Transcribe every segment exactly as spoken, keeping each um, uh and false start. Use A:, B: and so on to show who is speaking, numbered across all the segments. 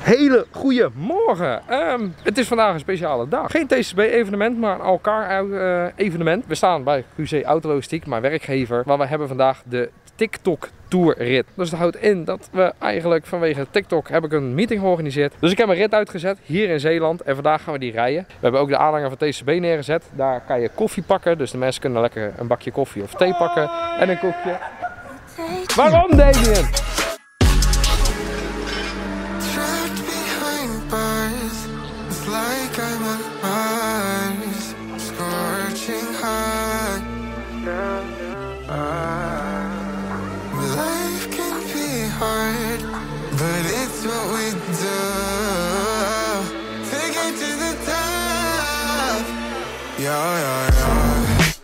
A: Hele goede morgen. Um, het is vandaag een speciale dag. Geen T C B evenement, maar een Alcar uh, evenement. We staan bij Q C Autologistiek, mijn werkgever. Maar we hebben vandaag de TikTok Tourrit. Dus dat houdt in dat we eigenlijk vanwege TikTok heb ik een meeting georganiseerd. Dus ik heb een rit uitgezet hier in Zeeland en vandaag gaan we die rijden. We hebben ook de aanhanger van T C B neergezet. Daar kan je koffie pakken, dus de mensen kunnen lekker een bakje koffie of thee pakken en een koekje. Waarom, Damien?
B: But it's what we do. Take it to the top. Yeah, yeah, yeah.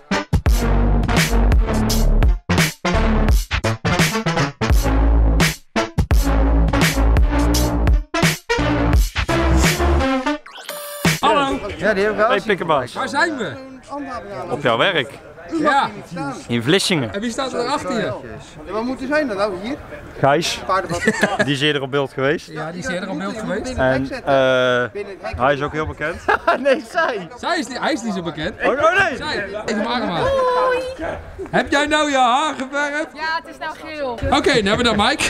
C: Hallo.
A: Ja, die heb ik wel.
C: Hey Pikkerbas.
A: Waar zijn we?
C: Op jouw werk.
A: Ja.
C: In Vlissingen.
A: En wie staat er achter je?
D: Ja, waar moet hij zijn dan? Nou, hier?
C: Gijs.
D: Paardenbad.
C: Die is eerder op beeld geweest.
A: Ja, die is eerder op beeld geweest.
C: En uh, hij is ook heel bekend.
D: Nee, zij.
A: Zij is niet, hij is niet zo bekend.
C: Oh, oh nee!
A: Zij, ik maak hem aan. Heb jij nou je haar geverfd?
E: Ja, het is nou geel.
A: Oké, okay, dan hebben we dan Mike.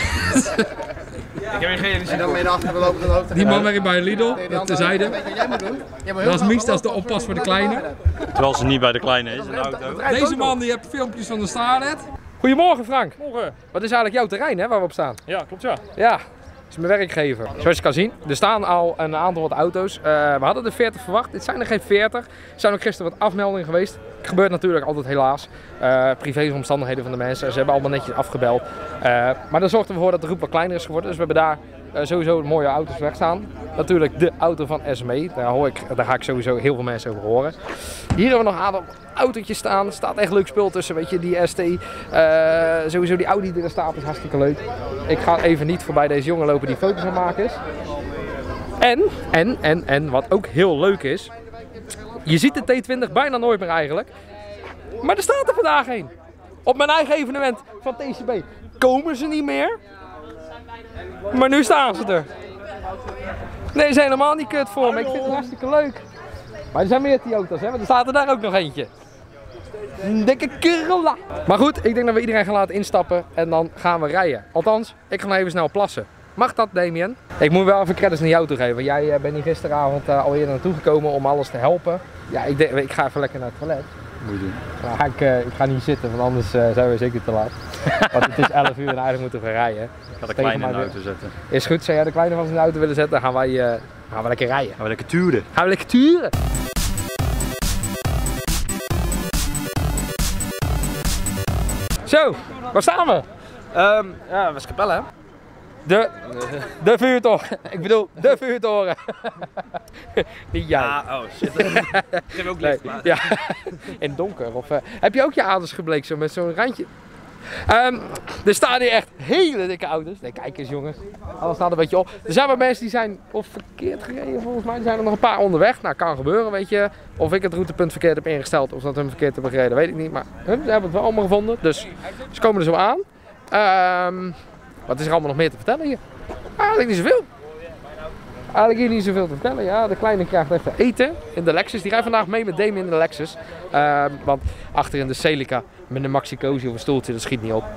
D: Ik heb geen idee. Dan ben je de achter lopen de hoofd.
A: Die man werkt bij Lidl, terzijde.
D: Weet je wat jij moet doen?
A: Dat is Mies, dat is de oppas voor de kleine.
C: Terwijl ze niet bij de kleine is in de auto.
A: Deze man die heeft filmpjes van de Starlet. Goedemorgen Frank. Morgen. Wat is eigenlijk jouw terrein hè, waar we op staan?
C: Ja, klopt ja.
A: Ja, dat is mijn werkgever. Zoals je kan zien, er staan al een aantal wat auto's. Uh, we hadden er veertig verwacht, dit zijn er geen veertig. Er zijn ook gisteren wat afmeldingen geweest. Het gebeurt natuurlijk altijd helaas. Uh, privéomstandigheden van de mensen, ze hebben allemaal netjes afgebeld. Uh, maar dan zorgt ervoor dat de groep wat kleiner is geworden. Dus we hebben daar uh, sowieso mooie auto's wegstaan. Natuurlijk de auto van S M E, daar, hoor ik, daar ga ik sowieso heel veel mensen over horen. Hier hebben we nog een aantal autootjes staan, er staat echt leuk spul tussen, weet je, die S T. Uh, sowieso die Audi die er staat is hartstikke leuk. Ik ga even niet voorbij deze jongen lopen die foto's aan maken is. En, en, en, en, wat ook heel leuk is, je ziet de T twintig bijna nooit meer eigenlijk. Maar er staat er vandaag een. Op mijn eigen evenement van T C B komen ze niet meer. Maar nu staan ze er. Nee, ze zijn helemaal niet kut voor me. Ik vind het hartstikke leuk. Maar er zijn meer Toyota's, hè? Want er staat er daar ook nog eentje. Een dikke Corolla. Maar goed, ik denk dat we iedereen gaan laten instappen en dan gaan we rijden. Althans, ik ga nog even snel plassen. Mag dat, Damien? Ik moet wel even credits naar jou toe geven. Jij uh, bent hier gisteravond uh, al eerder naartoe gekomen om alles te helpen. Ja, ik, denk, ik ga even lekker naar het toilet.
C: Moet je doen.
A: Nou, ik, uh, ik ga niet zitten, want anders uh, zijn we zeker te laat. Want het is elf uur en eigenlijk moeten we rijden.
C: Ik ga de kleine in de auto zetten.
A: Is goed, zou jij de kleine van zijn auto willen zetten? Dan gaan wij uh, gaan we lekker rijden.
C: Gaan we lekker turen.
A: Gaan we lekker turen. Zo, waar staan we?
D: Um, ja, Westkapelle hè?
A: De, de vuurtoren. Ik bedoel, de vuurtoren. Niet jij.
D: Ah, oh shit. Geef ook licht.
A: Nee, ja, in het donker. Of, uh, heb je ook je aders gebleekt zo met zo'n randje? Um, er staan hier echt hele dikke auto's. Nee, kijk eens jongens. Alles staat een beetje op. Er zijn wel mensen die zijn of verkeerd gereden volgens mij. Er zijn er nog een paar onderweg. Nou, kan gebeuren, weet je. Of ik het routepunt verkeerd heb ingesteld of dat hun verkeerd hebben gereden, weet ik niet. Maar hun, ze hebben het wel allemaal gevonden. Dus ze komen er zo aan. Um, wat is er allemaal nog meer te vertellen hier? Eigenlijk niet zoveel. Eigenlijk hier niet zoveel te vertellen. Ja, de kleine krijgt even eten in de Lexus. Die rijdt vandaag mee met Damien in de Lexus. Uh, want achter in de Celica met een Maxi Cosi of een stoeltje, dat schiet niet op.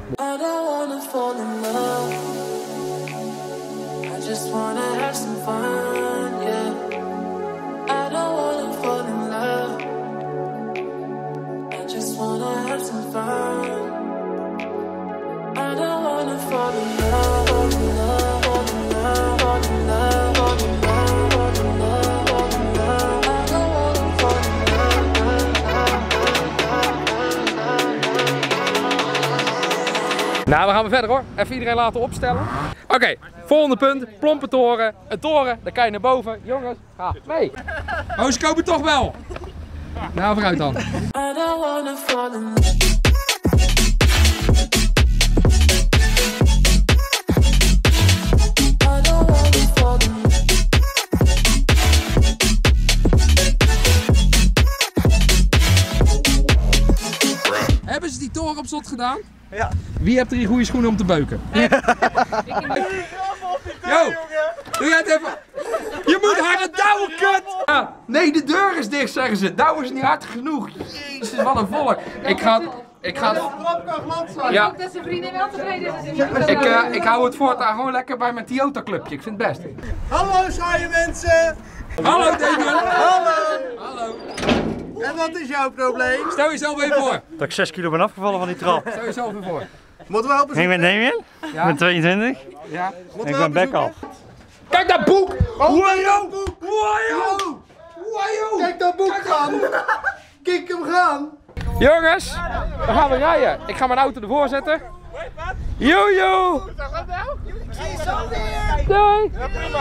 A: Nou, we gaan weer verder hoor. Even iedereen laten opstellen. Oké, okay, volgende punt. Plompe toren. Een toren, daar kan je naar boven. Jongens, ga mee. Oh, ze komen toch wel. Nou, vooruit dan. Hebben ze die toren op slot gedaan?
D: Ja.
A: Wie hebt er hier goede schoenen om te beuken? Yo! Doe jij het even. Je moet harder douwen, kut! Ja. Nee, de deur is dicht, zeggen ze. Douwen is niet hard genoeg. Jezus, wat een volk. Ik ga... Ik ga... Ja.
E: Ik hoop dat zijn vrienden wel tevreden zijn.
A: Ik, uh, ik hou het voortaan gewoon lekker bij mijn Toyota clubje. Ik vind het best.
D: Hallo saaie mensen!
A: Hallo Damien!
D: Hallo!
A: Hallo!
D: En wat is jouw probleem?
A: Stel jezelf even voor.
C: Dat ik zes kilo ben afgevallen van die trap.
A: Stel jezelf even voor.
D: Moeten we helpen
C: Ik ben Damien,
A: Ja?
C: ik ben tweeëntwintig.
A: Ja?
C: Ik ben Bekkal.
A: Kijk dat boek!
D: Oh,
A: Wajo!
D: boek!
A: Wajo! Wajo!
D: Kijk dat boek gaan! Kijk hem gaan!
A: Jongens, we gaan we rijden. Ik ga mijn auto ervoor zetten. Jojo! Doei!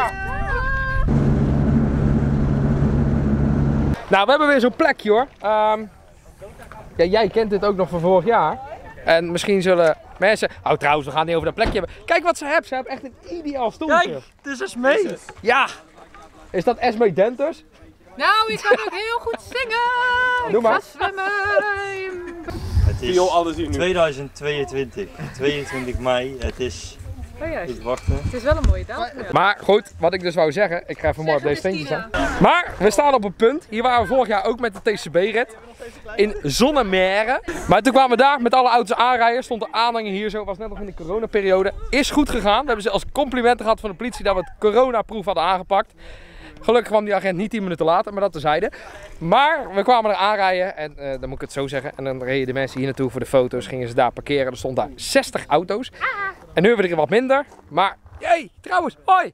A: Nou, we hebben weer zo'n plekje hoor. Um, ja, jij kent dit ook nog van vorig jaar. En misschien zullen mensen... Oh trouwens, we gaan niet over dat plekje hebben. Kijk wat ze hebben. Ze hebben echt een ideaal stoeltje.
C: Kijk, het is Esmee.
A: Ja! Is dat Esmee Denters?
E: Nou, ik kan ook heel goed zingen.
A: Doe maar.
E: Ik ga zwemmen.
C: Het is tweeduizend tweeëntwintig, tweeëntwintig mei. Het is
E: Oh ja,
C: niet wachten.
E: het is wel een mooie dag.
A: Maar goed, wat ik dus wou zeggen, ik ga even mooi op deze steentje staan. Maar we staan op een punt. Hier waren we vorig jaar ook met de T C B-rit. In Zonnemeire. Maar toen kwamen we daar met alle auto's aanrijden. Stond de aanhanger hier zo. Was net nog in de coronaperiode. Is goed gegaan. We hebben ze als complimenten gehad van de politie dat we het coronaproef hadden aangepakt. Gelukkig kwam die agent niet tien minuten later, maar dat terzijde. Maar we kwamen er aanrijden en uh, dan moet ik het zo zeggen. En dan reden de mensen hier naartoe voor de foto's, gingen ze daar parkeren. Er stonden daar zestig auto's. En nu hebben we er wat minder. Maar, hey, trouwens, hoi!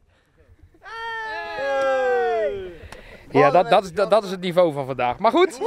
A: Ja, dat, dat, is, dat, dat is het niveau van vandaag. Maar goed.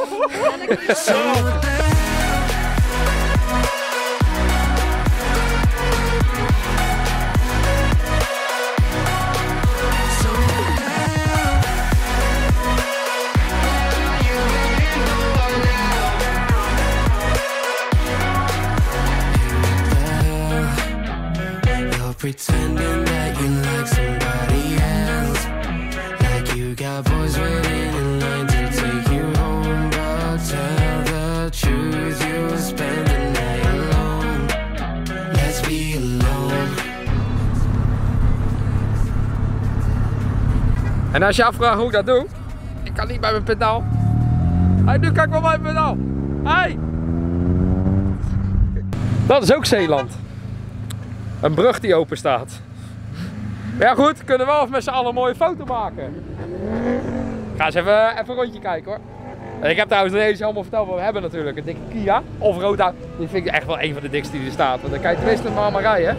B: Pretending that you like somebody else, like you got boys waiting in line to take you home. But tell the truth, you'll spend the night alone. Let's be alone.
A: En als je afvraagt hoe ik dat doe, ik kan niet bij mijn pedaal. Hey, nu kan ik wel bij mijn pedaal. Hey! Dat is ook Zeeland. Een brug die open staat. Ja goed, kunnen we wel even met z'n allen een mooie foto maken. Ga eens even, even een rondje kijken hoor. En ik heb trouwens de hele allemaal verteld wat we hebben natuurlijk. Een dikke Kia of Roda. Die vind ik echt wel een van de dikste die er staat. Want dan kan je tenminste maar allemaal rijden.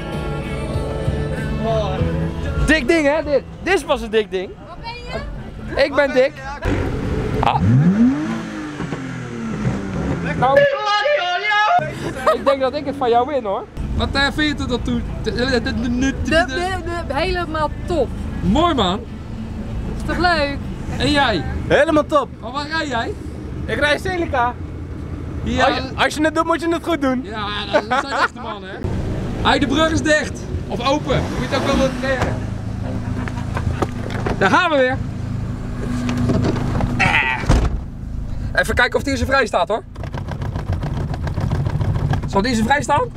A: Dik ding hè, dit. Dit is pas een dik ding.
E: Wat ben je?
A: Ik ben dik. Ah. Nou, ik denk dat ik het van jou win hoor. Wat uh, vind je tot toe?
E: Helemaal top.
A: Mooi man.
E: Is toch leuk?
A: En jij?
D: Helemaal top!
A: Maar waar rij jij?
D: Ik rijd Celica.
A: Ja,
D: Als, je, als je het doet, moet je het goed doen.
A: ja dat, dat zijn echte mannen hè. Hey, de brug is dicht. Of open. Je moet het ook wel noteren. Daar gaan we weer. Eh. Even kijken of die eens vrij staat hoor. Zal die eens vrij staan?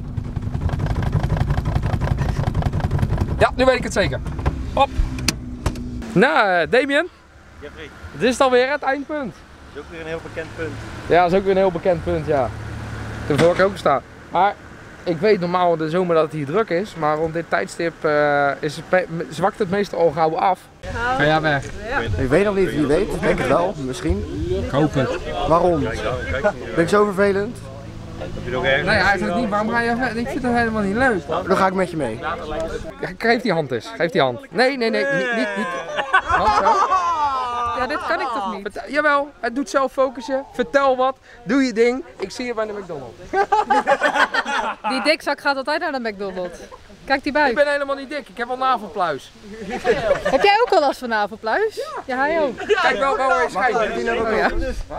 A: Ja, nu weet ik het zeker. Hop. Nou, uh, Damien.
C: Jeffrey,
A: Dit is alweer het eindpunt.
C: dat is ook weer een heel bekend punt.
A: Ja, dat is ook weer een heel bekend punt, ja. Toen heb ik ook gestaan. Maar ik weet normaal in de zomer dat het hier druk is, maar rond dit tijdstip uh, is het zwakt het meestal al gauw af. Ga jij weg?
D: Ik weet nog niet, wie weet. Ik denk het wel, misschien.
A: Ik hoop het.
D: Waarom? Ben ik zo vervelend?
C: Heb je nog ergens?
A: Nee, eigenlijk niet. Waarom ga je weg? Ik vind het helemaal niet leuk.
D: Dan ga ik met je mee.
A: Geef die hand eens. Geef die hand. Nee, nee, nee. Niet, niet, niet. Hand zo.
E: Ja, dit kan ik toch niet?
A: Vertel, jawel, het doet zelf focussen. Vertel wat. Doe je ding. Ik zie je bij de McDonald's.
E: Die dikzak gaat altijd naar de McDonald's. Kijk die
A: Ik
E: buik.
A: ben helemaal niet dik. Ik heb wel navelpluis.
E: Heb jij ook al last van navelpluis? Ja, hij ook.
A: Kijk wel, wel eens schijnen.
E: Oh, ja.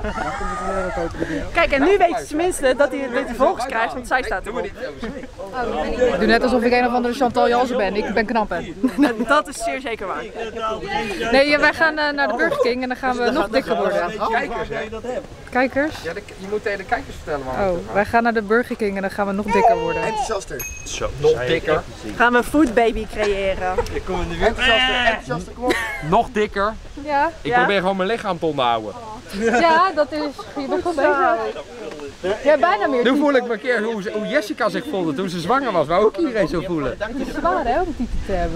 F: Kijk, en nu weet je tenminste dat hij dit vervolgens krijgt, want zij staat erop.
E: Ik doe net alsof ik een of andere Chantal Jansen ben. Ik ben knap hè.
F: Dat is zeer zeker waar.
E: Nee, wij gaan uh, naar de Burger King en dan gaan we nog dikker worden.
A: Kijk eens, hè.
E: Kijkers?
A: Ja, de, je moet tegen de kijkers vertellen waar we naartoe
E: Oh,
A: gaan.
E: wij gaan naar de Burger King en dan gaan we nog dikker worden.
G: Enthousiaster.
C: Zo,
A: Nog dikker.
F: Gaan we een food baby creëren?
C: Ik kom in de winter.
G: Enthousiaster, enthousiaster, kom op.
A: Nog dikker.
E: Ja,
A: Ik
F: Ja?
A: probeer gewoon mijn lichaam te onderhouden.
E: ja dat is... Je bent goed bezig. Ja, bijna meer.
A: Nu voel ik me een keer hoe, hoe Jessica zich voelde toen ze zwanger was. Wou ook iedereen zo voelen.
E: Het is zwaar hè, om een titel te hebben.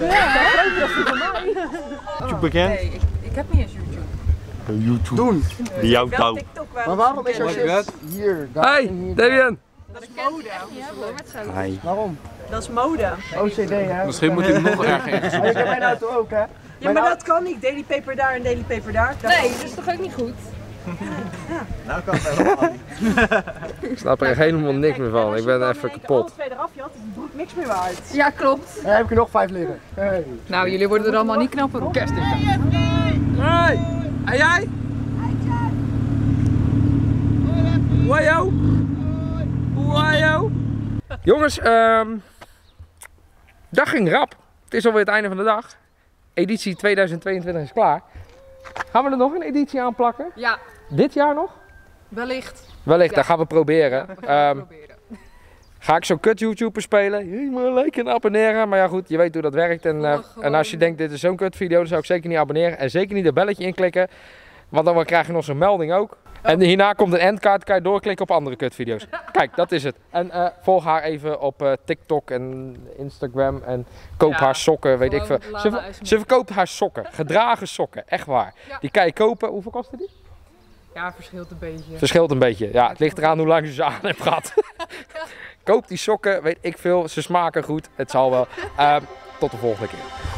C: YouTube bekend?
E: Nee, ik, ik heb niet eens YouTube.
C: YouTube.
G: Doen.
C: Die jouw
F: Wel
C: touw.
F: TikTok wel.
G: Maar waarom is er shit hier, daar
A: Hey,
G: en hier?
A: Davian.
F: Dat is mode.
C: Hi.
G: Waarom?
F: Dat is mode.
G: O C D, hè?
A: Misschien moet ik nog erger in.
G: Oh, ik heb mijn auto ook, hè?
F: Ja,
G: Mijn
F: maar
G: au-
F: dat kan niet. Daily paper daar en daily paper daar. Dat
E: Nee, dat is toch ook niet goed?
C: Nou kan het helemaal niet.
A: Ik snap er helemaal niks meer van. Ik ben even kapot.
F: Alle twee eraf jat, is die broek niks meer waard.
E: Ja, klopt.
G: Daar heb ik er nog vijf liggen. Hey.
E: Nou, jullie worden er allemaal niet knapper op.
A: Kerst is dat. Hey! En jij? Wajo! Wajo! Jongens, ehm dag ging rap. Het is alweer het einde van de dag. Editie tweeduizend tweeëntwintig is klaar. Gaan we er nog een editie aan plakken?
E: Ja,
A: Dit jaar nog?
E: wellicht.
A: Wellicht,
E: Ja.
A: dat gaan we proberen.
E: We gaan
A: Ehm,
E: het proberen.
A: Ga ik zo'n kut YouTuber spelen? Helemaal liken en abonneren. Maar ja goed, je weet hoe dat werkt. En, eh,
E: Volg gewoon.
A: en als je denkt dit is zo'n kut video, dan zou ik zeker niet abonneren. En zeker niet dat belletje inklikken. Want dan krijg je nog zo'n melding ook. En hierna komt een endkaart, kan je doorklikken op andere kutvideo's. Kijk, dat is het. En eh, volg haar even op eh, TikTok en Instagram. En koop
E: Ja,
A: haar sokken, weet ik veel.
E: gewoon
A: Ze,
E: Lana
A: ver-
E: S M R.
A: ze verkoopt haar sokken. Gedragen sokken, echt waar.
E: Ja.
A: Die kan je kopen. Hoeveel kostte die?
E: Ja, verschilt een beetje.
A: Verschilt een beetje. Ja, het ligt eraan hoe lang je ze aan hebt gehad. Koop die sokken, weet ik veel. Ze smaken goed. Het zal wel. Ehm, tot de volgende keer.